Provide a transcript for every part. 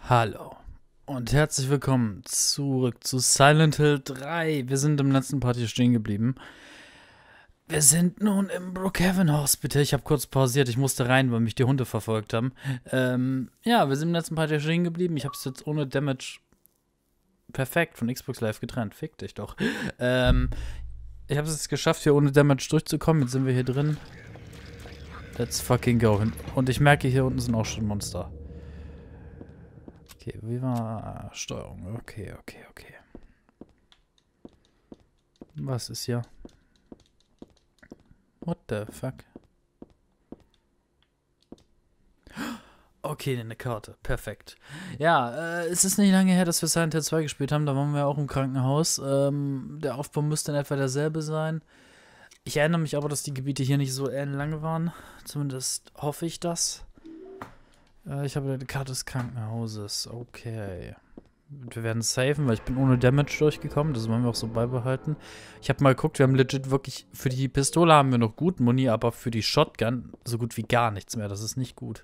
Hallo und herzlich willkommen zurück zu Silent Hill 3. Wir sind im letzten Part hier stehen geblieben. Wir sind nun im Brookhaven Hospital. Ich habe kurz pausiert, ich musste rein, weil mich die Hunde verfolgt haben. Ja, wir sind im letzten Part hier stehen geblieben. Ich habe es jetzt ohne Damage perfekt von Xbox Live getrennt. Fick dich doch. Ich habe es jetzt geschafft, hier ohne Damage durchzukommen. Jetzt sind wir hier drin. Let's fucking go. Und ich merke, hier unten sind auch schon Monster. Okay, wie war Steuerung? Okay. Was ist hier? What the fuck? Okay, eine Karte. Perfekt. Ja, es ist nicht lange her, dass wir Silent Hill 2 gespielt haben. Da waren wir auch im Krankenhaus. Der Aufbau müsste in etwa derselbe sein. Ich erinnere mich aber, dass die Gebiete hier nicht so lang waren. Zumindest hoffe ich das. Ich habe eine Karte des Krankenhauses. Okay. Wir werden safen, weil ich bin ohne Damage durchgekommen. Das wollen wir auch so beibehalten. Ich habe mal geguckt, wir haben legit wirklich... Für die Pistole haben wir noch gut Muni, aber für die Shotgun so gut wie gar nichts mehr. Das ist nicht gut.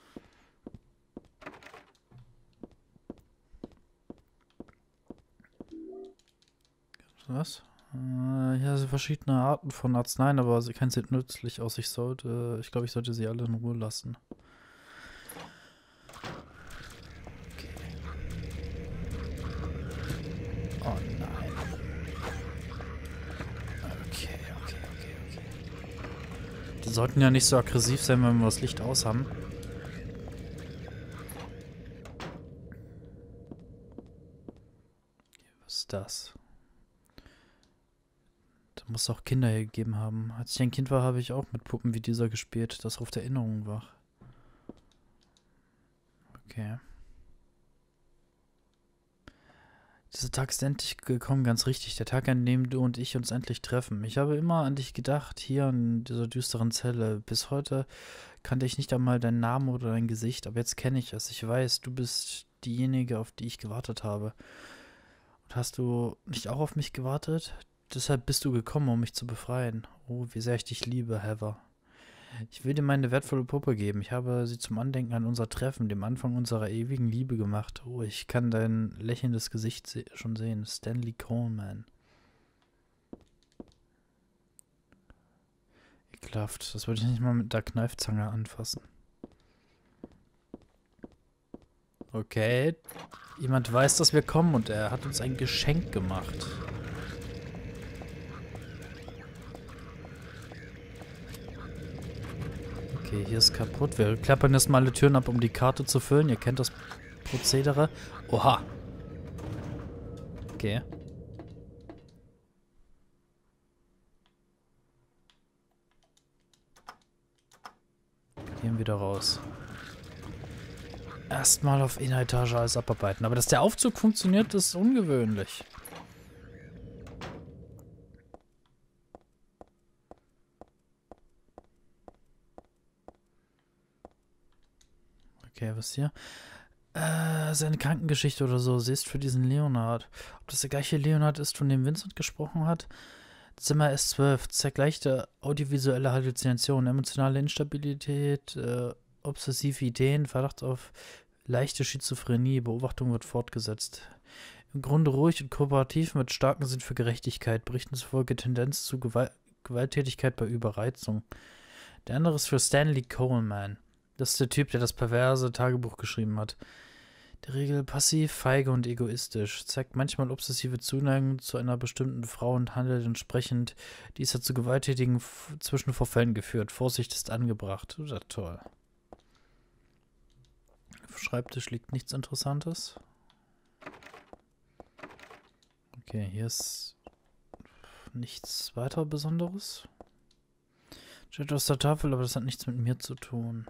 Was? Hier sind verschiedene Arten von Arzneien, aber kein sieht nützlich aus. Ich glaube, ich sollte sie alle in Ruhe lassen. Oh nein. Okay. Die sollten ja nicht so aggressiv sein, wenn wir das Licht aus haben. Was ist das? Da muss es auch Kinder hier gegeben haben. Als ich ein Kind war, habe ich auch mit Puppen wie dieser gespielt. Das ruft Erinnerungen wach. Okay. Dieser Tag ist endlich gekommen, ganz richtig. Der Tag, an dem du und ich uns endlich treffen. Ich habe immer an dich gedacht, hier in dieser düsteren Zelle. Bis heute kannte ich nicht einmal deinen Namen oder dein Gesicht, aber jetzt kenne ich es. Ich weiß, du bist diejenige, auf die ich gewartet habe. Und hast du nicht auch auf mich gewartet? Deshalb bist du gekommen, um mich zu befreien. Oh, wie sehr ich dich liebe, Heather. Ich will dir meine wertvolle Puppe geben. Ich habe sie zum Andenken an unser Treffen, dem Anfang unserer ewigen Liebe gemacht. Oh, ich kann dein lächelndes Gesicht schon sehen. Stanley Coleman. Ekelhaft. Das würde ich nicht mal mit der Kneifzange anfassen. Okay. Jemand weiß, dass wir kommen und er hat uns ein Geschenk gemacht. Okay, hier ist kaputt. Wir klappern jetzt mal alle Türen ab, um die Karte zu füllen. Ihr kennt das Prozedere. Oha. Okay. Gehen wieder raus. Erstmal auf einer Etage alles abarbeiten. Aber dass der Aufzug funktioniert, ist ungewöhnlich. Okay, was hier? Seine Krankengeschichte oder so. Sie ist für diesen Leonard. Ob das der gleiche Leonard ist, von dem Vincent gesprochen hat? Zimmer S12. Zergleichte audiovisuelle Halluzinationen, emotionale Instabilität, obsessive Ideen, Verdacht auf leichte Schizophrenie. Beobachtung wird fortgesetzt. Im Grunde ruhig und kooperativ mit starkem Sinn für Gerechtigkeit. Berichten zufolge Tendenz zu Gewalttätigkeit bei Überreizung. Der andere ist für Stanley Coleman. Das ist der Typ, der das perverse Tagebuch geschrieben hat. Der Regel passiv, feige und egoistisch. Zeigt manchmal obsessive Zuneigung zu einer bestimmten Frau und handelt entsprechend. Dies hat zu gewalttätigen Zwischenvorfällen geführt. Vorsicht ist angebracht. Ja, toll. Auf dem Schreibtisch liegt nichts Interessantes. Okay, hier ist nichts weiter Besonderes. Steht aus der Tafel, aber das hat nichts mit mir zu tun.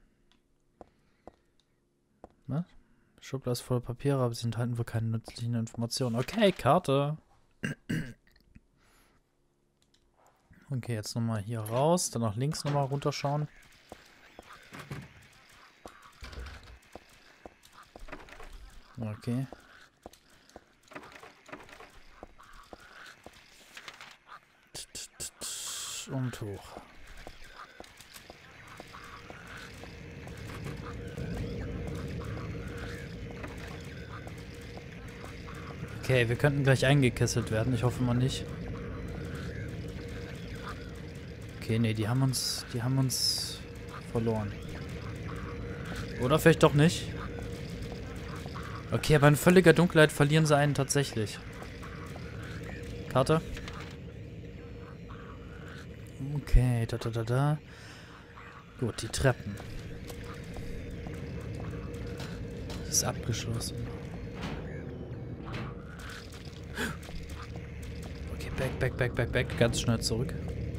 Was? Schublade ist voller Papiere, aber sie enthalten wohl keine nützlichen Informationen. Okay, Karte. Okay, jetzt nochmal hier raus, dann nach links nochmal runterschauen. Okay. Und hoch. Okay, wir könnten gleich eingekesselt werden. Ich hoffe mal nicht. Okay, nee, die haben uns verloren. Oder vielleicht doch nicht. Okay, aber in völliger Dunkelheit verlieren sie einen tatsächlich. Karte. Okay, da. Gut, die Treppen. Ist abgeschlossen. Okay, back. Ganz schnell zurück.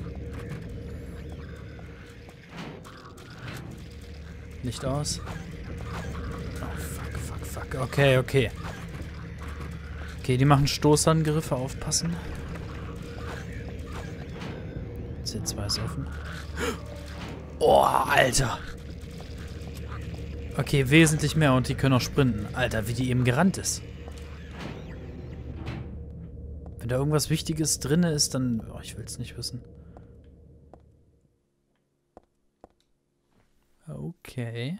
Nicht aus. Oh, fuck. Okay. Okay, die machen Stoßangriffe. Aufpassen. C2 ist offen. Oh, Alter. Okay, wesentlich mehr und die können auch sprinten. Alter, wie die eben gerannt ist. Wenn da irgendwas Wichtiges drin ist, dann... Oh, ich will es nicht wissen. Okay.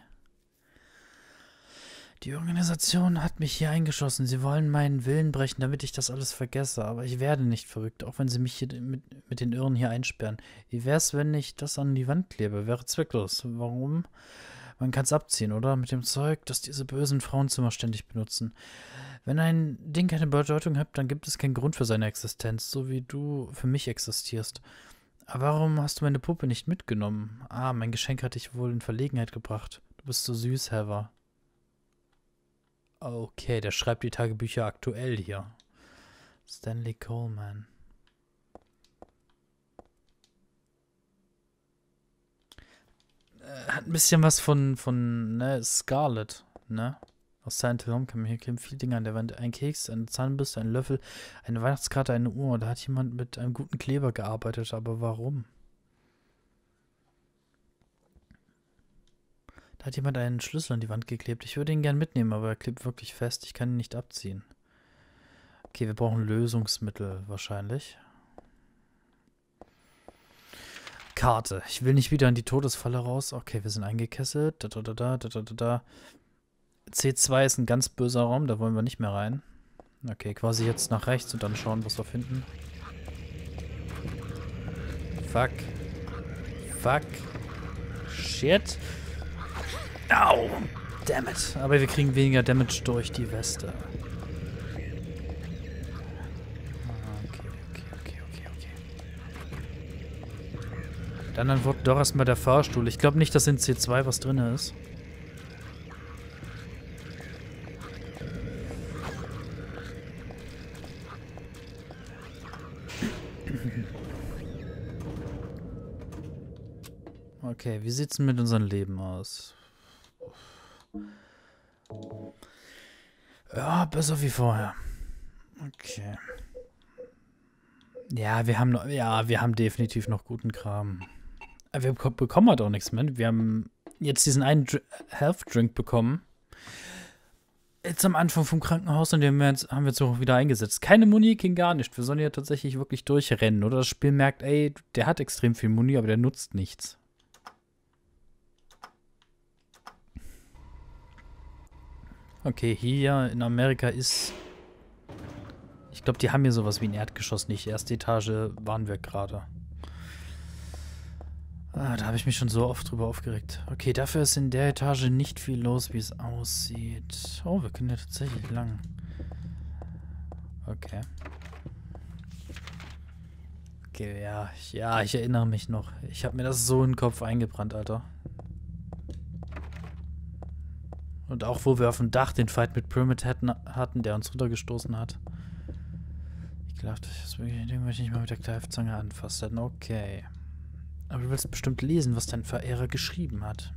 Die Organisation hat mich hier eingeschossen. Sie wollen meinen Willen brechen, damit ich das alles vergesse. Aber ich werde nicht verrückt, auch wenn sie mich hier mit den Irren hier einsperren. Wie wär's, wenn ich das an die Wand klebe? Wäre zwecklos. Warum? Man kann's abziehen, oder? Mit dem Zeug, das diese bösen Frauenzimmer ständig benutzen. Wenn ein Ding keine Bedeutung hat, dann gibt es keinen Grund für seine Existenz, so wie du für mich existierst. Aber warum hast du meine Puppe nicht mitgenommen? Ah, mein Geschenk hat dich wohl in Verlegenheit gebracht. Du bist so süß, Heather. Okay, der schreibt die Tagebücher aktuell hier. Stanley Coleman. Hat ein bisschen was von Scarlett, ne? Aus Silent Hill Homecoming. Hier kleben viele Dinge an der Wand. Ein Keks, eine Zahnbürste, ein Löffel, eine Weihnachtskarte, eine Uhr. Da hat jemand mit einem guten Kleber gearbeitet, aber warum? Da hat jemand einen Schlüssel an die Wand geklebt. Ich würde ihn gern mitnehmen, aber er klebt wirklich fest. Ich kann ihn nicht abziehen. Okay, wir brauchen Lösungsmittel wahrscheinlich. Karte. Ich will nicht wieder in die Todesfalle raus. Okay, wir sind eingekesselt. Da. C2 ist ein ganz böser Raum, da wollen wir nicht mehr rein. Okay, quasi jetzt nach rechts und dann schauen, was wir finden. Fuck. Shit. Au. Dammit. Aber wir kriegen weniger Damage durch die Weste. Okay. Dann antwortet doch erstmal der Fahrstuhl. Ich glaube nicht, dass in C2 was drin ist. Okay, wie sieht's denn mit unserem Leben aus? Ja, besser wie vorher. Okay. Ja, wir haben definitiv noch guten Kram. Aber wir bekommen halt auch nichts mehr. Wir haben jetzt diesen einen Health Drink bekommen. Jetzt am Anfang vom Krankenhaus und den haben wir jetzt auch wieder eingesetzt. Keine Muni, kein gar nicht. Wir sollen ja tatsächlich wirklich durchrennen. Oder das Spiel merkt, ey, der hat extrem viel Muni, aber der nutzt nichts. Okay, hier in Amerika ist... Ich glaube, die haben hier sowas wie ein Erdgeschoss nicht. Erste Etage waren wir gerade. Ah, da habe ich mich schon so oft drüber aufgeregt. Okay, dafür ist in der Etage nicht viel los, wie es aussieht. Oh, wir können ja tatsächlich lang. Okay. Okay, ja, ich erinnere mich noch. Ich habe mir das so in den Kopf eingebrannt, Alter. Und auch, wo wir auf dem Dach den Fight mit Pyramid hatten, der uns runtergestoßen hat. Ich glaube, das Ding möchte ich nicht mal mit der Greifzange anfassen. Okay. Aber du willst bestimmt lesen, was dein Verehrer geschrieben hat.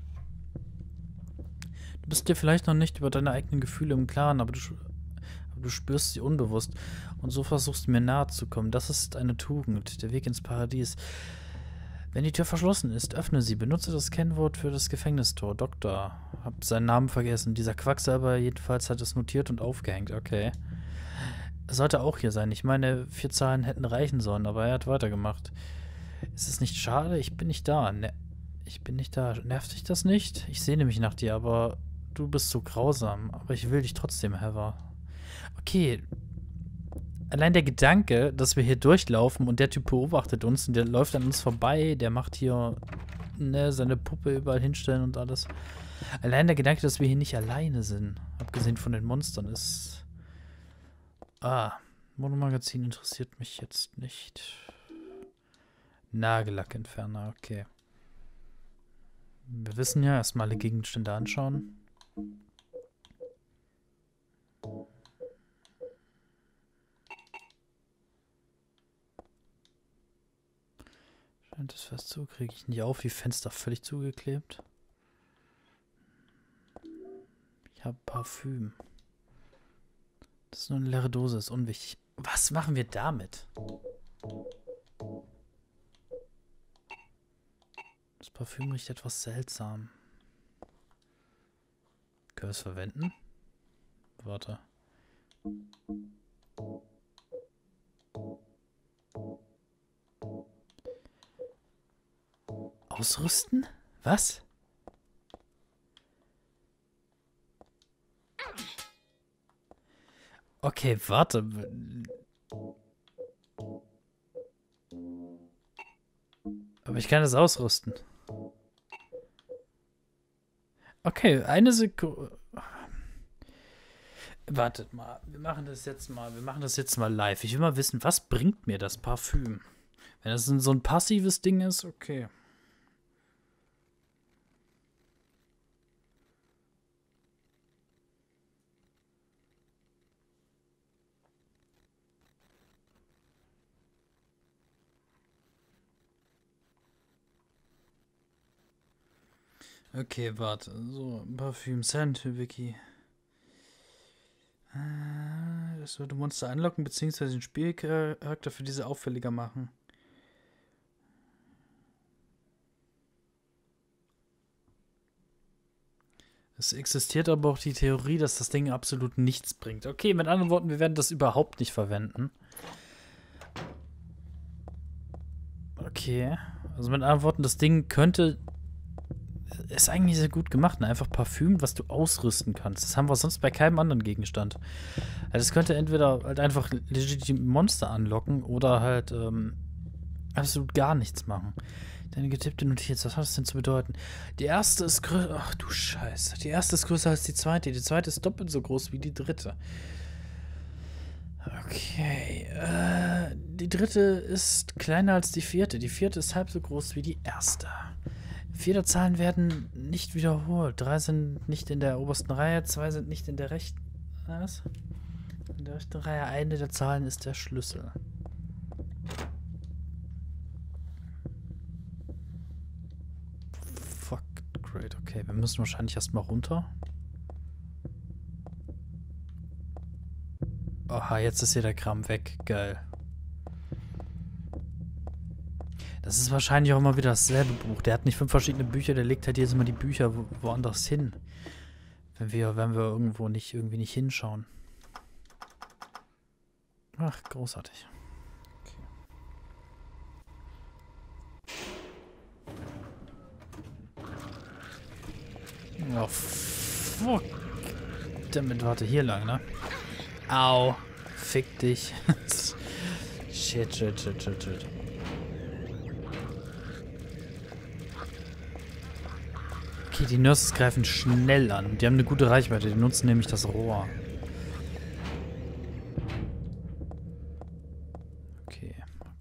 Du bist dir vielleicht noch nicht über deine eigenen Gefühle im Klaren, aber du spürst sie unbewusst. Und so versuchst du mir nahe zu kommen. Das ist eine Tugend, der Weg ins Paradies. Wenn die Tür verschlossen ist, öffne sie. Benutze das Kennwort für das Gefängnistor. Doktor. Hab seinen Namen vergessen. Dieser Quacksalber jedenfalls hat es notiert und aufgehängt. Okay. Er sollte auch hier sein. Ich meine, 4 Zahlen hätten reichen sollen, aber er hat weitergemacht. Ist es nicht schade? Ich bin nicht da. Ich bin nicht da. Nervt dich das nicht? Ich sehne mich nach dir, aber du bist so grausam. Aber ich will dich trotzdem, Heather. Okay, allein der Gedanke, dass wir hier durchlaufen und der Typ beobachtet uns und der läuft an uns vorbei, der macht hier, ne, seine Puppe überall hinstellen und alles. Allein der Gedanke, dass wir hier nicht alleine sind, abgesehen von den Monstern, ist... Monomagazin interessiert mich jetzt nicht. Nagellackentferner, okay. Wir wissen ja, erstmal alle Gegenstände anschauen. Scheint das fest zu, kriege ich nicht auf, die Fenster völlig zugeklebt. Ich habe Parfüm. Das ist nur eine leere Dose, ist unwichtig. Was machen wir damit? Das Parfüm riecht etwas seltsam. Können wir es verwenden? Warte. Ausrüsten? Was? Okay, warte. Aber ich kann das ausrüsten. Okay, eine Sekunde. Wartet mal. Wir machen das jetzt mal live. Ich will mal wissen, was bringt mir das Parfüm? Wenn das so ein passives Ding ist, okay. Okay, warte. So, Parfüm, Scent, Wiki. Das würde Monster anlocken, beziehungsweise den Spielcharakter für diese auffälliger machen. Es existiert aber auch die Theorie, dass das Ding absolut nichts bringt. Okay, mit anderen Worten, wir werden das überhaupt nicht verwenden. Okay. Also mit anderen Worten, das Ding könnte... Ist eigentlich sehr gut gemacht, ne? Einfach Parfüm, was du ausrüsten kannst. Das haben wir sonst bei keinem anderen Gegenstand. Also das könnte entweder halt einfach legitim Monster anlocken oder halt absolut gar nichts machen. Deine getippte Notiz, was hat das denn zu bedeuten? Die erste ist größer... Ach du Scheiße. Die erste ist größer als die zweite. Die zweite ist doppelt so groß wie die dritte. Okay. Die dritte ist kleiner als die vierte. Die vierte ist halb so groß wie die erste. 4 Zahlen werden nicht wiederholt. 3 sind nicht in der obersten Reihe, 2 sind nicht in der rechten. Was? In der rechten Reihe. Eine der Zahlen ist der Schlüssel. Fuck, great. Okay, wir müssen wahrscheinlich erstmal runter. Aha, jetzt ist hier der Kram weg. Geil. Das ist wahrscheinlich auch immer wieder dasselbe Buch. Der hat nicht 5 verschiedene Bücher, der legt halt jetzt immer die Bücher woanders hin. Wenn wir irgendwie nicht hinschauen. Ach, großartig. Okay. Oh, fuck. Damit, warte, hier lang, ne? Au. Fick dich. Shit. Okay, die Nurses greifen schnell an. Die haben eine gute Reichweite. Die nutzen nämlich das Rohr. Okay.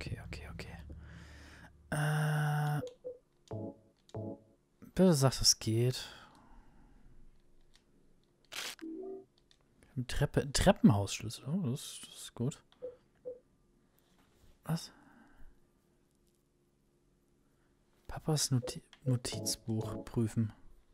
Bitte sagt, es geht. Treppenhausschlüssel. Oh, das ist gut. Was? Papas Notizbuch prüfen.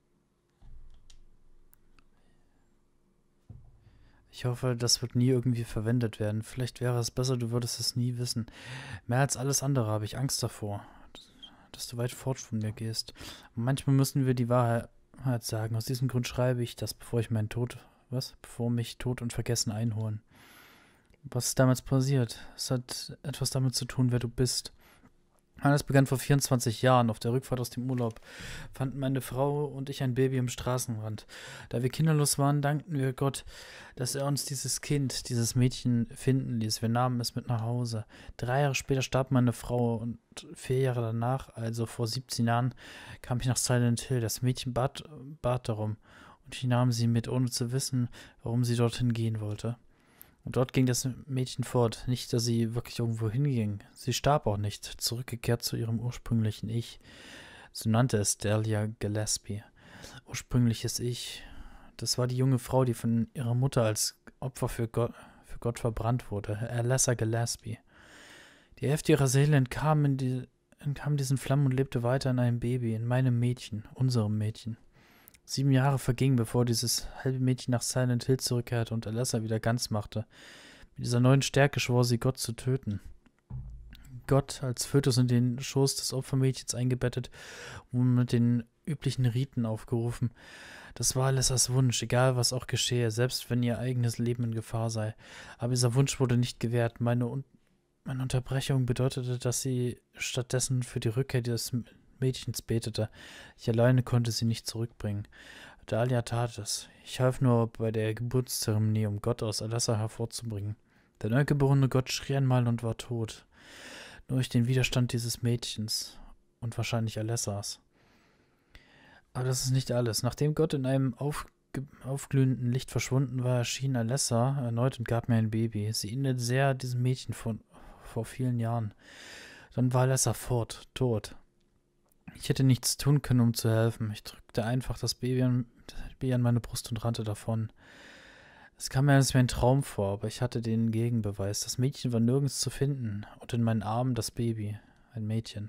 Ich hoffe, das wird nie irgendwie verwendet werden. Vielleicht wäre es besser, du würdest es nie wissen. Mehr als alles andere habe ich Angst davor, dass du weit fort von mir gehst. Und manchmal müssen wir die Wahrheit sagen. Aus diesem Grund schreibe ich das, bevor mich Tod und Vergessen einholen. Was ist damals passiert? Es hat etwas damit zu tun, wer du bist. Alles begann vor 24 Jahren. Auf der Rückfahrt aus dem Urlaub fanden meine Frau und ich ein Baby am Straßenrand. Da wir kinderlos waren, dankten wir Gott, dass er uns dieses Kind, dieses Mädchen finden ließ. Wir nahmen es mit nach Hause. 3 Jahre später starb meine Frau und 4 Jahre danach, also vor 17 Jahren, kam ich nach Silent Hill. Das Mädchen bat darum und ich nahm sie mit, ohne zu wissen, warum sie dorthin gehen wollte. Und dort ging das Mädchen fort. Nicht, dass sie wirklich irgendwo hinging. Sie starb auch nicht, zurückgekehrt zu ihrem ursprünglichen Ich. So nannte es Delia Gillespie. Ursprüngliches Ich. Das war die junge Frau, die von ihrer Mutter als Opfer für Gott verbrannt wurde. Alessa Gillespie. Die Hälfte ihrer Seele entkam diesen Flammen und lebte weiter in einem Baby, in meinem Mädchen, unserem Mädchen. 7 Jahre vergingen, bevor dieses halbe Mädchen nach Silent Hill zurückkehrte und Alessa wieder ganz machte. Mit dieser neuen Stärke schwor sie, Gott zu töten. Gott als Fötus in den Schoß des Opfermädchens eingebettet und mit den üblichen Riten aufgerufen. Das war Alessas Wunsch, egal was auch geschehe, selbst wenn ihr eigenes Leben in Gefahr sei. Aber dieser Wunsch wurde nicht gewährt. Meine Unterbrechung bedeutete, dass sie stattdessen für die Rückkehr des Mädchens betete. Ich alleine konnte sie nicht zurückbringen. Dahlia tat es. Ich half nur bei der Geburtszeremonie, um Gott aus Alessa hervorzubringen. Der neugeborene Gott schrie einmal und war tot. Nur durch den Widerstand dieses Mädchens und wahrscheinlich Alessas. Aber das ist nicht alles. Nachdem Gott in einem aufglühenden Licht verschwunden war, erschien Alessa erneut und gab mir ein Baby. Sie ähnelt sehr diesem Mädchen vor vielen Jahren. Dann war Alessa tot. Ich hätte nichts tun können, um zu helfen. Ich drückte einfach das Baby an meine Brust und rannte davon. Es kam mir alles wie ein Traum vor, aber ich hatte den Gegenbeweis. Das Mädchen war nirgends zu finden und in meinen Armen das Baby, ein Mädchen.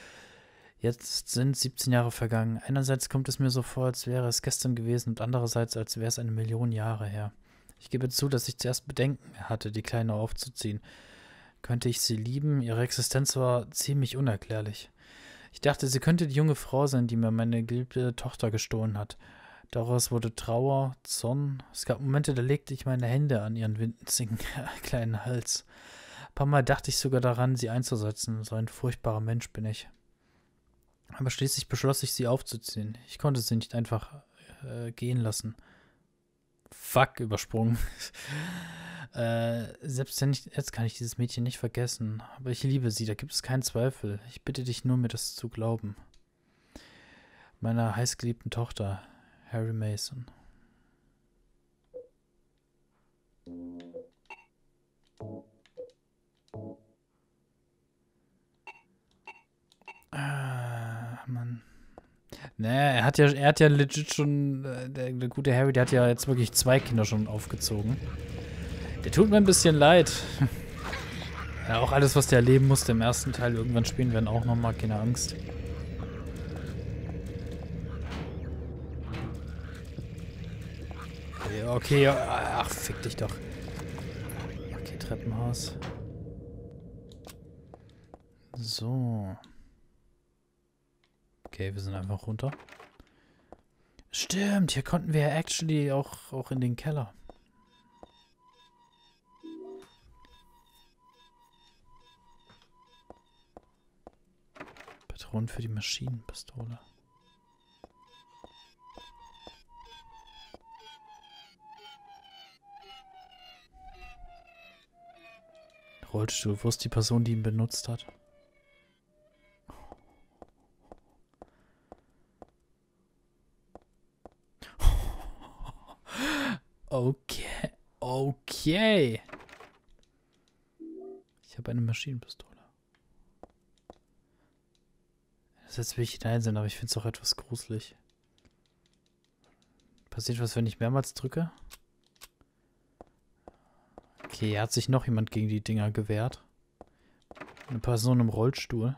Jetzt sind 17 Jahre vergangen. Einerseits kommt es mir so vor, als wäre es gestern gewesen und andererseits, als wäre es 1 Million Jahre her. Ich gebe zu, dass ich zuerst Bedenken hatte, die Kleine aufzuziehen. Könnte ich sie lieben? Ihre Existenz war ziemlich unerklärlich. Ich dachte, sie könnte die junge Frau sein, die mir meine geliebte Tochter gestohlen hat. Daraus wurde Trauer, Zorn. Es gab Momente, da legte ich meine Hände an ihren winzigen kleinen Hals. Ein paar Mal dachte ich sogar daran, sie einzusetzen. So ein furchtbarer Mensch bin ich. Aber schließlich beschloss ich, sie aufzuziehen. Ich konnte sie nicht einfach gehen lassen. Fuck, übersprungen. Selbst jetzt kann ich dieses Mädchen nicht vergessen. Aber ich liebe sie, da gibt es keinen Zweifel. Ich bitte dich nur, mir das zu glauben. Meiner heißgeliebten Tochter, Harry Mason. Mann. Ne, er hat ja legit schon, der gute Harry, der hat ja jetzt wirklich 2 Kinder schon aufgezogen. Der tut mir ein bisschen leid. Ja, auch alles, was der erleben musste im ersten Teil. Irgendwann spielen werden auch nochmal, keine Angst. Okay, ach, fick dich doch. Okay, Treppenhaus. So. Okay, wir sind einfach runter. Stimmt, hier konnten wir ja actually auch in den Keller. Patronen für die Maschinenpistole. Rollstuhl, wo ist die Person, die ihn benutzt hat? Okay. Okay. Ich habe eine Maschinenpistole. Das jetzt will ich hineinsehen, aber ich finde es auch etwas gruselig. Passiert was, wenn ich mehrmals drücke? Okay, hat sich noch jemand gegen die Dinger gewehrt. Eine Person im Rollstuhl.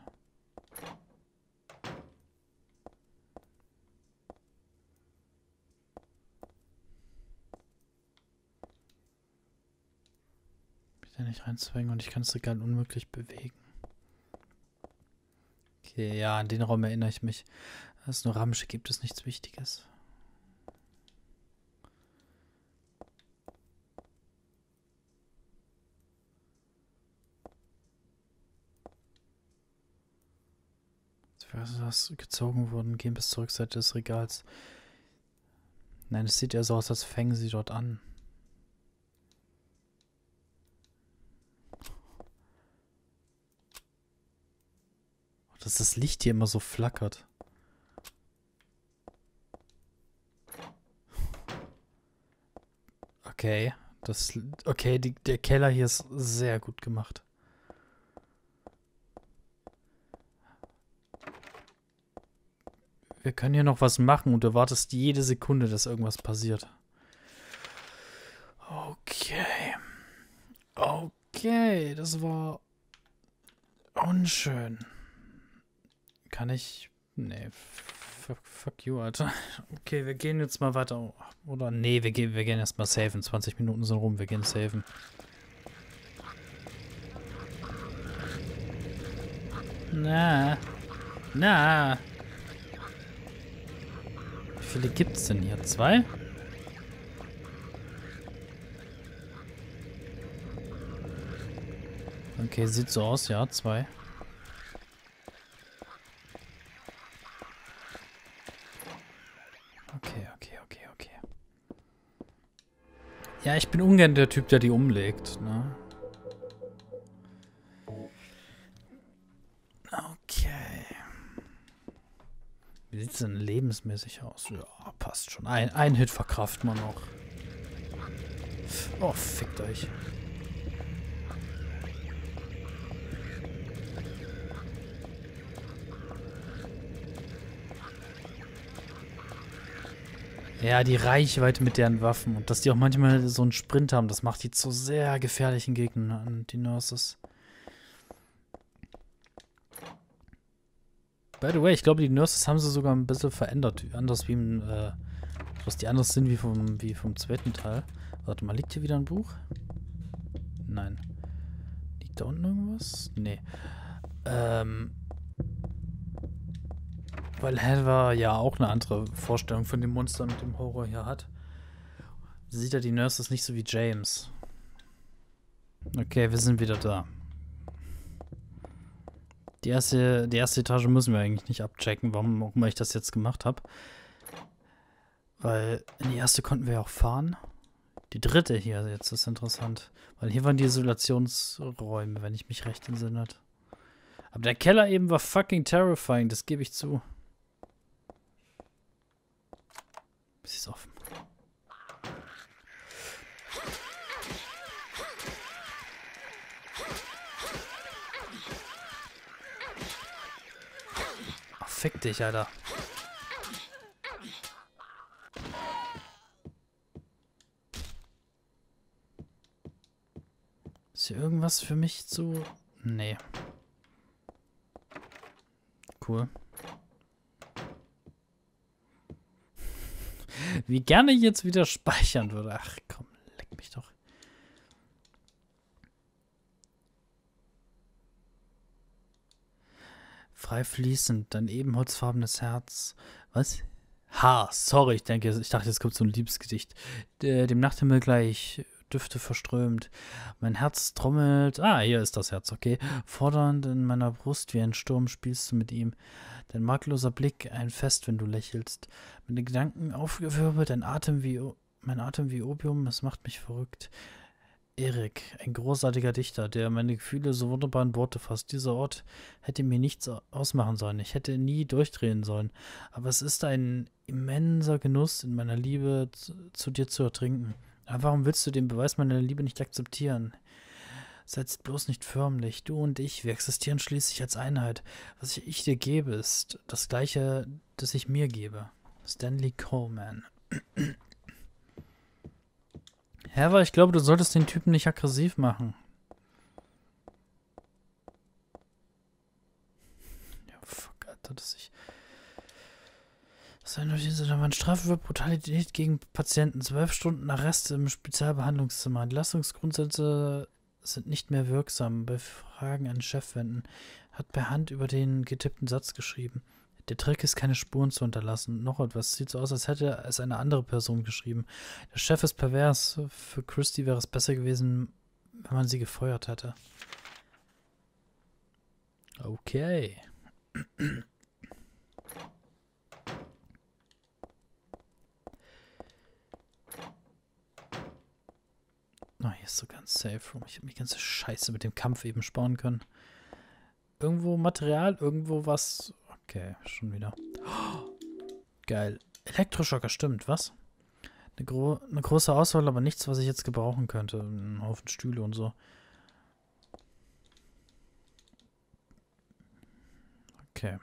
Ich kann da nicht reinzwängen und ich kann das Regal unmöglich bewegen. Okay, ja, an den Raum erinnere ich mich. Das ist nur Ramsche, gibt es nichts Wichtiges. Was ist das? Gezogen wurden, gehen bis zur Rückseite des Regals. Nein, es sieht eher so aus, als fängen sie dort an. Dass das Licht hier immer so flackert. Okay. Okay, der Keller hier ist sehr gut gemacht. Wir können hier noch was machen und du wartest jede Sekunde, dass irgendwas passiert. Okay. Okay, das war unschön. Kann ich... Nee, fuck you, Alter. Okay, wir gehen jetzt mal weiter. Oder nee, wir gehen erstmal safen. 20 Minuten sind rum, wir gehen safen. Na. Wie viele gibt's denn hier? 2? Okay, sieht so aus, ja, 2. Okay. Ja, ich bin ungern der Typ, der die umlegt, ne? Okay. Wie sieht's denn lebensmäßig aus? Ja, passt schon. Ein Hit verkraften wir noch. Oh, fickt euch. Ja, die Reichweite mit deren Waffen und dass die auch manchmal so einen Sprint haben, das macht die zu sehr gefährlichen Gegnern, die Nurses. By the way, ich glaube, die Nurses haben sie sogar ein bisschen verändert. Anders wie im, was die anders sind wie vom zweiten Teil. Warte mal, liegt hier wieder ein Buch? Nein. Liegt da unten irgendwas? Nee. Weil Heather ja auch eine andere Vorstellung von dem Monster und dem Horror hier hat. Sieht er die Nurses nicht so wie James. Okay, wir sind wieder da. Die erste Etage müssen wir eigentlich nicht abchecken, warum auch immer ich das jetzt gemacht habe. Weil in die erste konnten wir ja auch fahren. Die dritte hier jetzt ist interessant. Weil hier waren die Isolationsräume, wenn ich mich recht entsinne. Aber der Keller eben war fucking terrifying, das gebe ich zu. Sie ist offen. Oh, fick dich, Alter. Ist hier irgendwas für mich zu... Nee. Cool. Wie gerne ich jetzt wieder speichern würde. Ach komm, leck mich doch. Frei fließend, dein ebenholzfarbenes Herz. Was? Sorry, ich dachte, jetzt kommt so ein Liebesgedicht. Dem Nachthimmel gleich, Düfte verströmt. Mein Herz trommelt. Hier ist das Herz, okay. Fordernd in meiner Brust wie ein Sturm spielst du mit ihm. Dein makelloser Blick, ein Fest, wenn du lächelst. Meine Gedanken aufgewirbelt, mein Atem wie Opium, es macht mich verrückt. Erik, ein großartiger Dichter, der meine Gefühle so wunderbar in Worte fasst. Dieser Ort hätte mir nichts ausmachen sollen. Ich hätte nie durchdrehen sollen. Aber es ist ein immenser Genuss, in meiner Liebe zu dir zu ertrinken. Aber warum willst du den Beweis meiner Liebe nicht akzeptieren? Seid bloß nicht förmlich. Du und ich, wir existieren schließlich als Einheit. Was ich dir gebe, ist das Gleiche, das ich mir gebe. Stanley Coleman. Heather, ich glaube, du solltest den Typen nicht aggressiv machen. Ja, fuck, Alter, dass ich... Da waren Strafe für Brutalität gegen Patienten. 12 Stunden Arrest im Spezialbehandlungszimmer. Entlastungsgrundsätze sind nicht mehr wirksam. Bei Fragen an den Chef wenden. Hat per Hand über den getippten Satz geschrieben. Der Trick ist, keine Spuren zu hinterlassen. Noch etwas. Sieht so aus, als hätte es eine andere Person geschrieben. Der Chef ist pervers. Für Christy wäre es besser gewesen, wenn man sie gefeuert hätte. Okay. Oh, hier ist sogar ein Safe Room. Ich habe die ganze Scheiße mit dem Kampf eben sparen können. Irgendwo Material, irgendwo was. Okay, schon wieder. Oh, geil. Elektroschocker, stimmt, was? Eine große Auswahl, aber nichts, was ich jetzt gebrauchen könnte. Ein Haufen Stühle und so. Okay.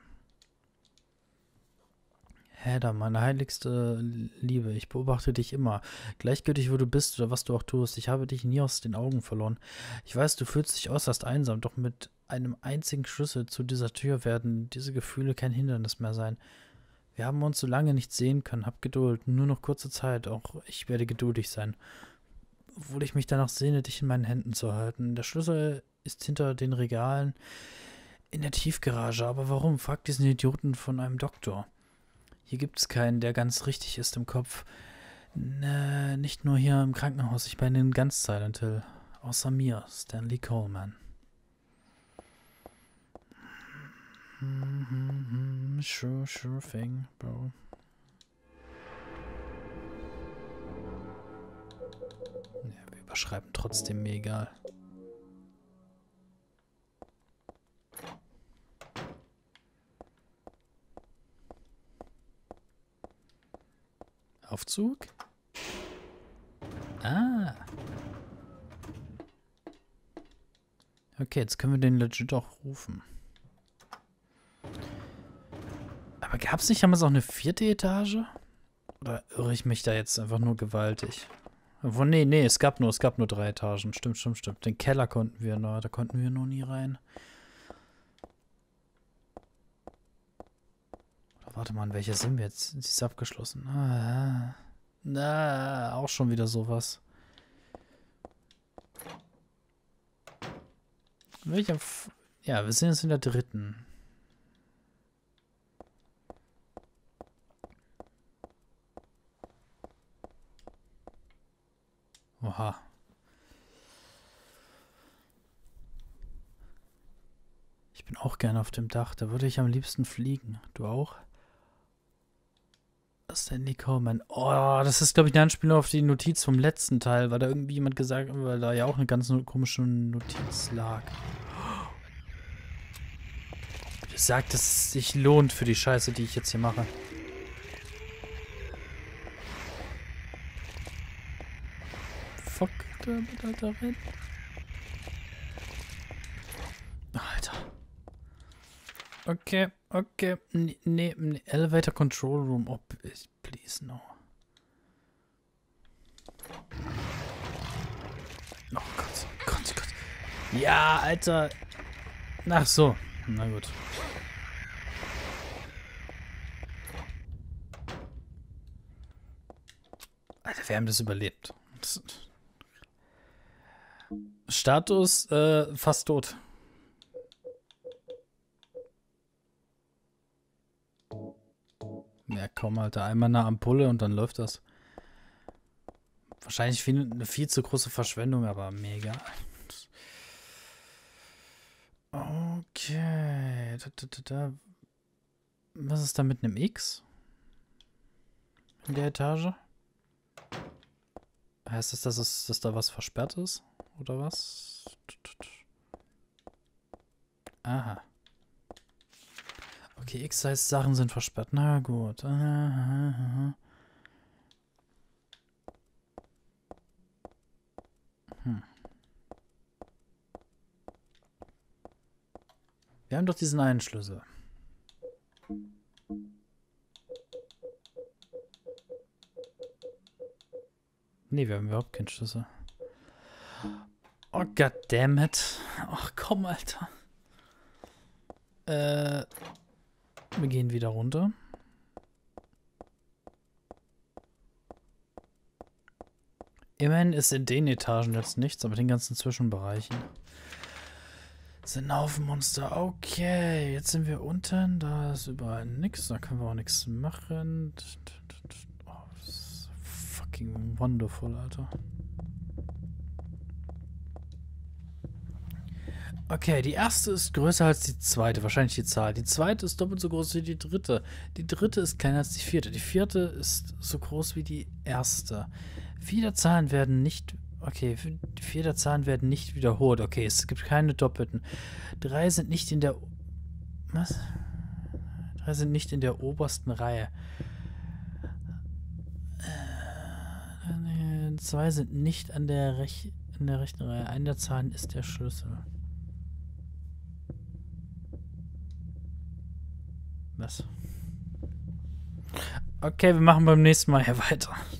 Hedda, meine heiligste Liebe, ich beobachte dich immer. Gleichgültig, wo du bist oder was du auch tust. Ich habe dich nie aus den Augen verloren. Ich weiß, du fühlst dich äußerst einsam, doch mit einem einzigen Schlüssel zu dieser Tür werden diese Gefühle kein Hindernis mehr sein. Wir haben uns so lange nicht sehen können. Hab Geduld. Nur noch kurze Zeit. Auch ich werde geduldig sein. Obwohl ich mich danach sehne, dich in meinen Händen zu halten. Der Schlüssel ist hinter den Regalen in der Tiefgarage. Aber warum? Frag diesen Idioten von einem Doktor. Hier gibt es keinen, der ganz richtig ist im Kopf. Nicht nur hier im Krankenhaus. Ich bin in ganz Silent Hill. Außer mir, Stanley Coleman. Sure thing, bro. Ja, wir überschreiben trotzdem, mir egal. Aufzug? Ah. Okay, jetzt können wir den legit auch rufen. Aber gab es nicht damals auch eine 4. Etage? Oder irre ich mich da jetzt einfach nur gewaltig? Obwohl, nee, es gab nur 3 Etagen. Stimmt. Den Keller konnten wir noch, da konnten wir noch nie rein. Oder warte mal, an welcher sind wir jetzt? Sie ist abgeschlossen. Auch schon wieder sowas. Ja, wir sind jetzt in der 3. Oha. Ich bin auch gerne auf dem Dach. Da würde ich am liebsten fliegen. Du auch? Stanley Coleman. Oh, das ist, glaube ich, eine Anspielung auf die Notiz vom letzten Teil, weil da irgendwie jemand gesagt hat, weil da ja auch eine ganz komische Notiz lag. Wie gesagt, dass es sich lohnt für die Scheiße, die ich jetzt hier mache. Fuck, da rein. Alter. Okay. Nee. Elevator Control Room. Oh, please, no. Oh Gott. Ja, Alter. Ach so. Na gut. Alter, wir haben das überlebt. Status, fast tot. Ja, komm, Alter. Einmal eine Ampulle und dann läuft das. Wahrscheinlich eine viel zu große Verschwendung, aber mega. Okay. Was ist da mit einem X? In der Etage? Heißt das, dass da was versperrt ist? Oder was? Aha. Okay, X heißt, Sachen sind versperrt. Na gut. Aha. Wir haben doch diesen einen Schlüssel. Nee, wir haben überhaupt keinen Schlüssel. Oh, goddammit. Ach, komm, Alter. Wir gehen wieder runter. Immerhin ist in den Etagen jetzt nichts, aber in den ganzen Zwischenbereichen sind ein Haufen Monster. Okay, jetzt sind wir unten. Da ist überall nichts. Da können wir auch nichts machen. Oh, das ist fucking wonderful, Alter. Okay, die erste ist größer als die zweite, wahrscheinlich die Zahl. Die zweite ist doppelt so groß wie die dritte. Die dritte ist kleiner als die vierte. Die vierte ist so groß wie die erste. Viele Zahlen werden nicht... Okay, Die 4 der Zahlen werden nicht wiederholt. Okay, es gibt keine Doppelten. 3 sind nicht in der... Was? 3 sind nicht in der obersten Reihe. 2 sind nicht in der rechten Reihe. Eine der Zahlen ist der Schlüssel. Was? Okay, wir machen beim nächsten Mal hier weiter.